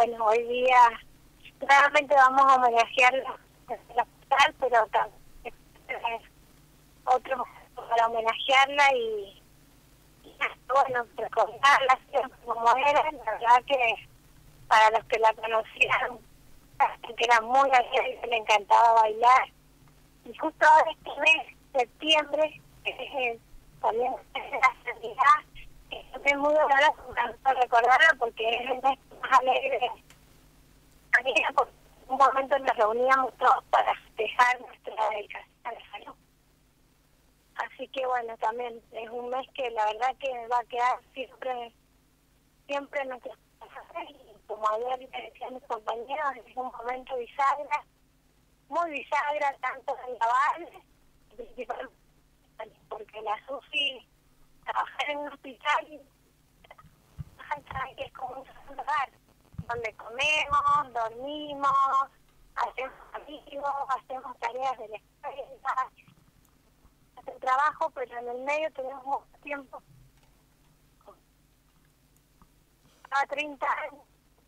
bueno, hoy día realmente vamos a homenajearla desde el hospital, pero también es otro momento para homenajearla y bueno, recordarla siempre como era. La verdad que para los que la conocían, que era muy alegre, le encantaba bailar. Y justo ahora este mes, septiembre, que es también la sanidad, es muy doloroso recordarla porque es el mes más alegre. Porque en un momento nos reuníamos todos para festejar nuestra dedicación a la salud. Así que bueno, también es un mes que la verdad que va a quedar siempre en nuestras casas. Y como ayer le decía a mis compañeros, es un momento bisagra, muy bisagra, tanto en la base, principalmente porque la SUSI, trabajar en un hospital, que es como un lugar donde comemos, dormimos, hacemos amigos, hacemos tareas de la escuela, el trabajo, pero en el medio tenemos tiempo. A 30 años,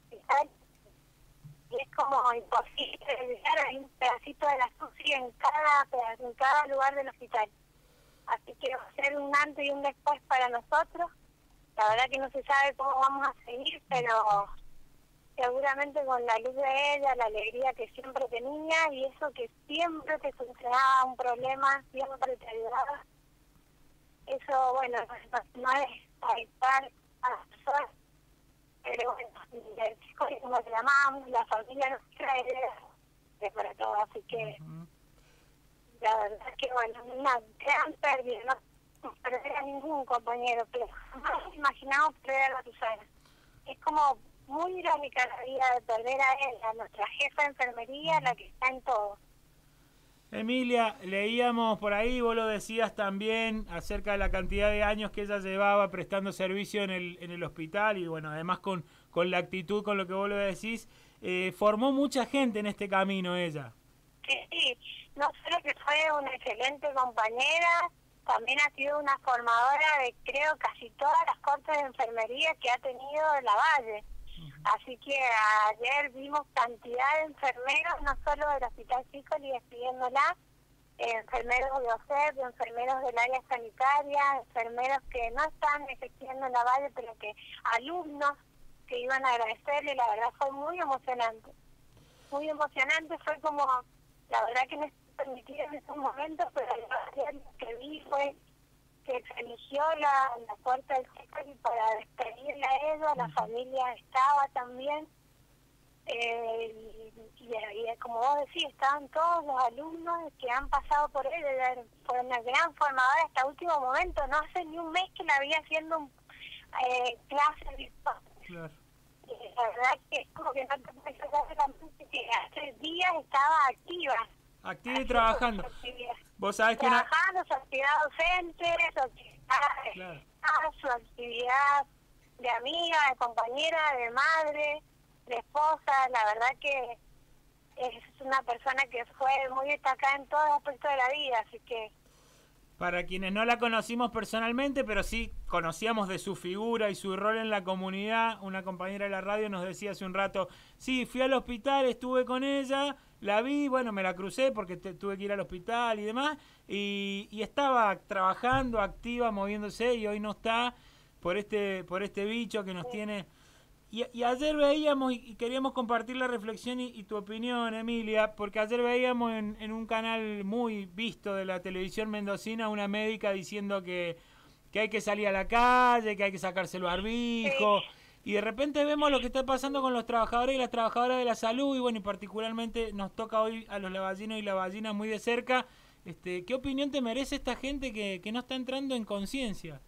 y es como imposible olvidar. Hay un pedacito de la SUSI en cada lugar del hospital. Así que va a ser un antes y un después para nosotros. La verdad que no se sabe cómo vamos a seguir, pero seguramente con la luz de ella, la alegría que siempre tenía y eso que siempre te solucionaba un problema, siempre te ayudaba. Eso, bueno, no es ayudar a las personas, pero bueno, el chico, como le llamamos, la familia nuestra es para todo, así que la verdad que, bueno, una gran pérdida, no perder a ningún compañero, pero jamás imaginamos perder a Susana. Es como muy irónica la vida de perder a él, a nuestra jefa de enfermería, la que está en todo. Emilia, leíamos por ahí, vos lo decías también, acerca de la cantidad de años que ella llevaba prestando servicio en el hospital y bueno, además con la actitud, con lo que vos lo decís, formó mucha gente en este camino ella. Sí, no solo que fue una excelente compañera, también ha sido una formadora de creo casi todas las cortes de enfermería que ha tenido la Valle. Así que ayer vimos cantidad de enfermeros, no solo del Hospital Cícoli despidiéndola, enfermeros de OSEP, enfermeros del área sanitaria, enfermeros que no están ejerciendo en la Valle, pero que alumnos que iban a agradecerle. La verdad fue muy emocionante. Muy emocionante, fue como, la verdad que no es permitido en esos momentos, pero lo que vi fue que se eligió la puerta del Cícoli para despedirla a ella, la familia estaba también, y como vos decís, estaban todos los alumnos que han pasado por ella. Fue una gran formadora hasta el último momento, no hace ni un mes que la vi haciendo clases virtuales. Claro. La verdad que es como que no te puedes sacar de la mente que hace días estaba activa y trabajando. Vos sabés que trabajando, su actividad docente, su actividad, su actividad de amiga, de compañera, de madre, de esposa. La verdad que es una persona que fue muy destacada en todos los aspectos de la vida, así que... Para quienes no la conocimos personalmente, pero sí conocíamos de su figura y su rol en la comunidad, una compañera de la radio nos decía hace un rato, sí, fui al hospital, estuve con ella, la vi, bueno, me la crucé porque tuve que ir al hospital y demás, y estaba trabajando, activa, moviéndose, y hoy no está por este bicho que nos tiene... Y ayer veíamos, y queríamos compartir la reflexión y tu opinión, Emilia, porque ayer veíamos en un canal muy visto de la televisión mendocina una médica diciendo que hay que salir a la calle, que hay que sacarse el barbijo, y de repente vemos lo que está pasando con los trabajadores y las trabajadoras de la salud, y bueno, y particularmente nos toca hoy a los lavallinos y lavallinas muy de cerca. ¿Qué opinión te merece esta gente que no está entrando en conciencia?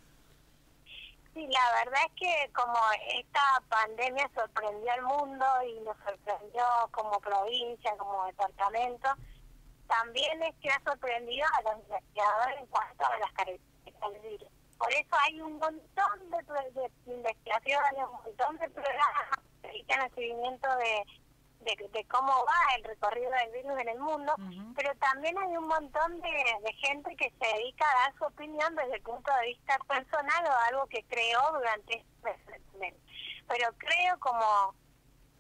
Sí, la verdad es que como esta pandemia sorprendió al mundo y nos sorprendió como provincia, como departamento, también es que ha sorprendido a los investigadores en cuanto a las características del virus. Por eso hay un montón de investigaciones, un montón de programas que dedican al seguimiento de cómo va el recorrido del virus en el mundo, pero también hay un montón de gente que se dedica a dar su opinión desde el punto de vista personal o algo que creó durante este mes. Pero creo como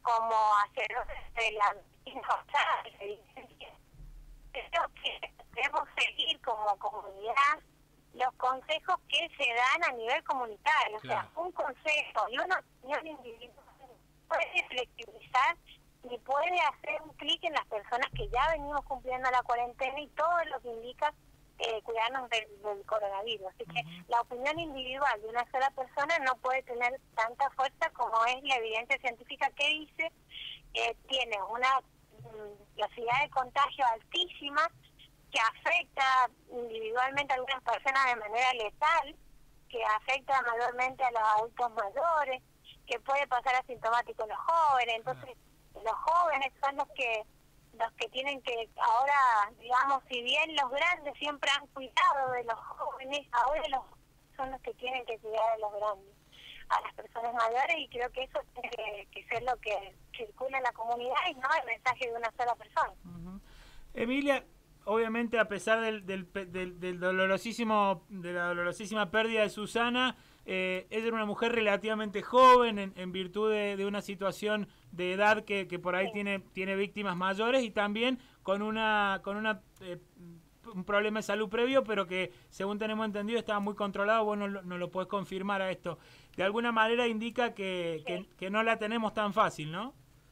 como hacedores de la evidencia. Creo que debemos seguir como comunidad los consejos que se dan a nivel comunitario. Claro. O sea, un consejo y una opinión individual puede flexibilizar y puede hacer un clic en las personas que ya venimos cumpliendo la cuarentena y todo lo que indica cuidarnos del coronavirus. Así que la opinión individual de una sola persona no puede tener tanta fuerza como es la evidencia científica que dice tiene una velocidad de contagio altísima que afecta individualmente a algunas personas de manera letal, que afecta mayormente a los adultos mayores, que puede pasar asintomático en los jóvenes. Entonces, los jóvenes son los que tienen que ahora, digamos, si bien los grandes siempre han cuidado de los jóvenes, ahora son los que tienen que cuidar a los grandes, a las personas mayores, y creo que eso tiene que ser lo que circula en la comunidad y no el mensaje de una sola persona. Emilia, obviamente a pesar del dolorosísimo, de la dolorosísima pérdida de Susana, ella era una mujer relativamente joven en virtud de una situación de edad que por ahí tiene víctimas mayores y también con un problema de salud previo, pero que según tenemos entendido estaba muy controlado. Vos no lo podés confirmar a esto. De alguna manera indica que no la tenemos tan fácil, ¿no?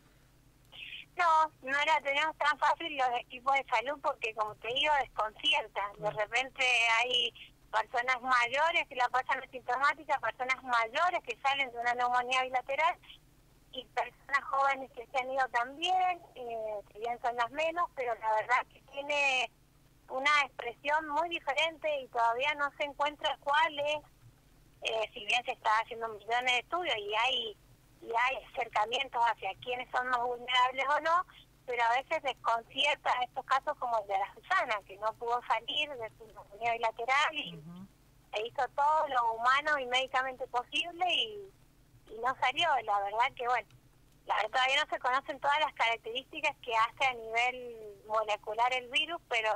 No la tenemos tan fácil los equipos de salud porque, como te digo, desconciertan. De repente hay personas mayores que la pasan asintomática, personas mayores que salen de una neumonía bilateral y personas jóvenes que se han ido también, que bien son las menos, pero la verdad que tiene una expresión muy diferente y todavía no se encuentra cuál es, si bien se está haciendo millones de estudios y hay acercamientos hacia quiénes son más vulnerables o no, pero a veces desconcierta estos casos como el de la Susana, que no pudo salir de su neumonía bilateral y hizo todo lo humano y médicamente posible y no salió. La verdad que, bueno, todavía no se conocen todas las características que hace a nivel molecular el virus, pero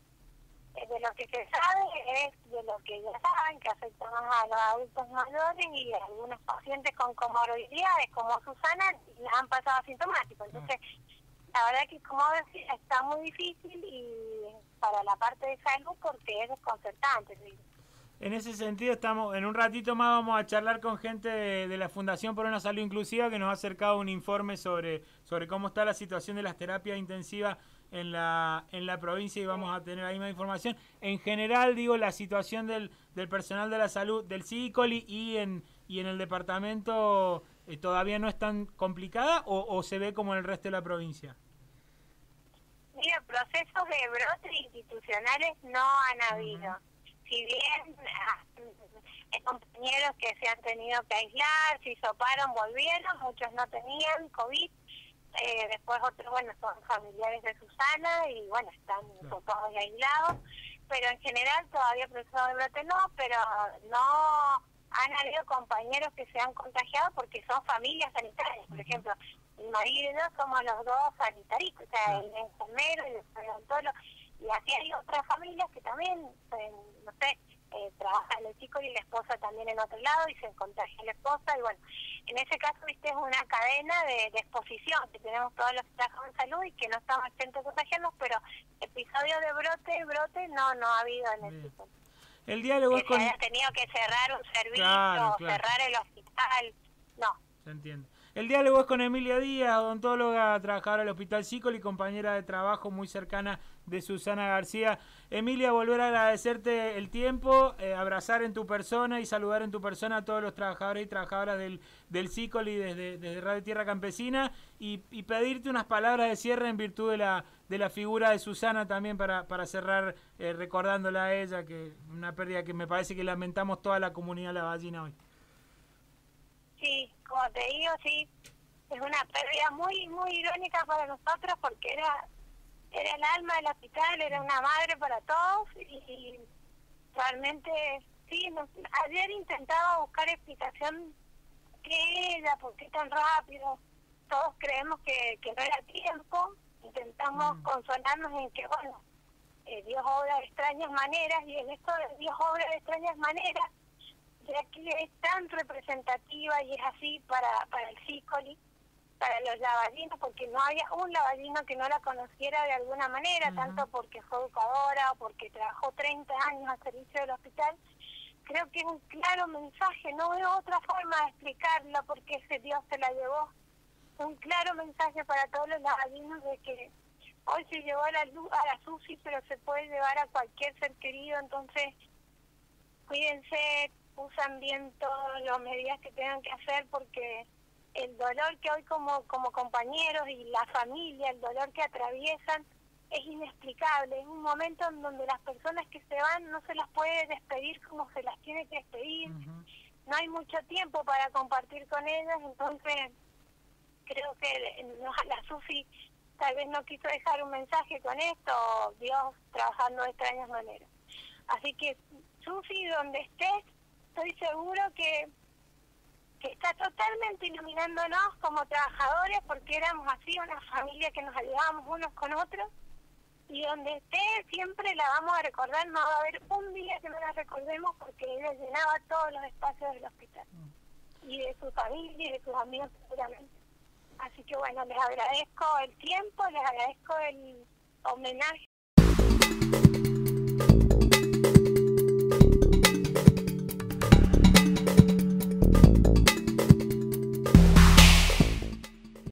de lo que se sabe es de lo que ya saben, que afecta más a los adultos mayores y a algunos pacientes con comorbilidades, como Susana, han pasado asintomáticos. Entonces, la verdad que, como decía, está muy difícil y para la parte de salud porque es desconcertante. ¿Sí? En ese sentido, en un ratito más vamos a charlar con gente de la Fundación por una Salud Inclusiva que nos ha acercado un informe sobre cómo está la situación de las terapias intensivas en la provincia y vamos a tener ahí más información. En general, digo, la situación del personal de la salud, del CICOLI y en el departamento todavía no es tan complicada o se ve como en el resto de la provincia. Mira, procesos de brotes institucionales no han habido. Si bien hay compañeros que se han tenido que aislar, se hisoparon, volvieron, muchos no tenían COVID, después otros, bueno, son familiares de Susana y bueno, están hisopados y aislados, pero en general todavía proceso de brote no, pero no han habido compañeros que se han contagiado porque son familias sanitarias. Por ejemplo, mi marido y yo somos los dos sanitaristas, o sea, el enfermero y el odontólogo. Y así hay otras familias que también, no sé, trabajan el chico y la esposa también en otro lado y se contagia la esposa. Y bueno, en ese caso, viste, es una cadena de exposición que tenemos todos los que trabajamos en salud y que no estamos exentos de contagiarnos, pero episodios de brote no ha habido en el tipo. El diálogo es que se haya tenido que cerrar un servicio, claro. cerrar el hospital, no. Se entiende. El diálogo es con Emilia Díaz, odontóloga, trabajadora del Hospital Cícoli, compañera de trabajo muy cercana de Susana García. Emilia, volver a agradecerte el tiempo, abrazar en tu persona y saludar en tu persona a todos los trabajadores y trabajadoras del Cícoli desde Radio Tierra Campesina y pedirte unas palabras de cierre en virtud de la figura de Susana también para cerrar recordándola a ella, que una pérdida que me parece que lamentamos toda la comunidad lavallina hoy. Sí, como te digo, sí, es una pérdida muy muy irónica para nosotros porque era el alma del hospital, era una madre para todos y realmente, sí, ayer intentaba buscar explicación que ella, por qué tan rápido, todos creemos que no era tiempo, intentamos consolarnos en que, bueno, Dios obra de extrañas maneras y en esto de Dios obra de extrañas maneras, ya que es tan representativa y es así para el Cícoli, para los lavallinos, porque no había un lavallino que no la conociera de alguna manera, tanto porque fue educadora o porque trabajó 30 años al servicio del hospital. Creo que es un claro mensaje, no veo otra forma de explicarlo porque ese Dios se la llevó. Un claro mensaje para todos los lavallinos de que hoy se llevó a la Susi, pero se puede llevar a cualquier ser querido, entonces cuídense, usan bien todas las medidas que tengan que hacer, porque el dolor que hoy como compañeros y la familia, el dolor que atraviesan es inexplicable. Es un momento en donde las personas que se van no se las puede despedir como se las tiene que despedir. No hay mucho tiempo para compartir con ellas, entonces creo que la Susi tal vez no quiso dejar un mensaje con esto, o Dios trabajando de extrañas maneras. Así que Susi, donde estés, estoy seguro que está totalmente iluminándonos como trabajadores, porque éramos así, una familia que nos ayudábamos unos con otros, y donde esté siempre la vamos a recordar. No va a haber un día que no la recordemos, porque ella llenaba todos los espacios del hospital, y de su familia y de sus amigos seguramente. Así que bueno, les agradezco el tiempo, les agradezco el homenaje